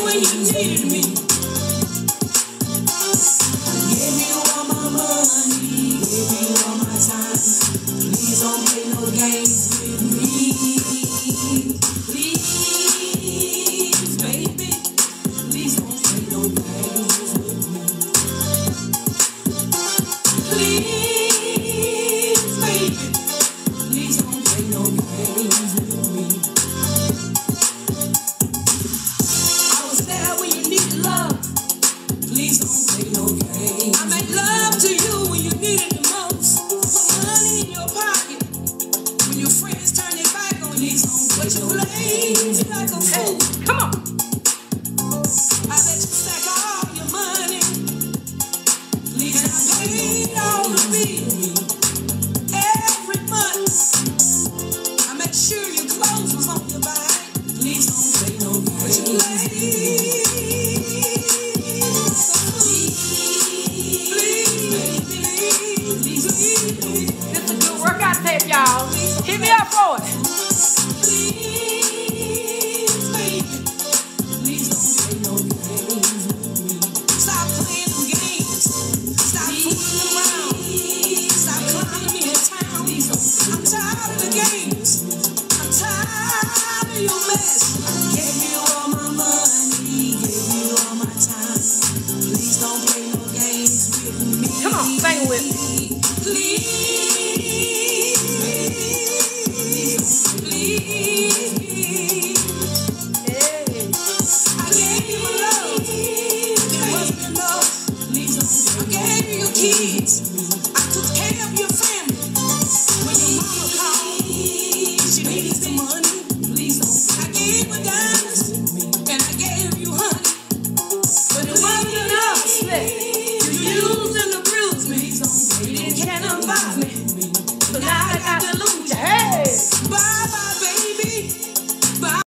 when you needed me. Gave you all my money, gave you all my time. Please don't play no games with me. Please, baby, please don't play no games with me. Please, baby, please don't play no games with me. I was there when you needed love. Please don't play no games. I made love to you when you needed the most. Put money in your pocket when your friends turn their back on you. But you played like a fool. Come on. I let you stack all your money. Please don't pay all the bills every month. I made sure your clothes was on your back. Please don't play no games. But you played. This is a good workout tape, y'all. Hit me up for it.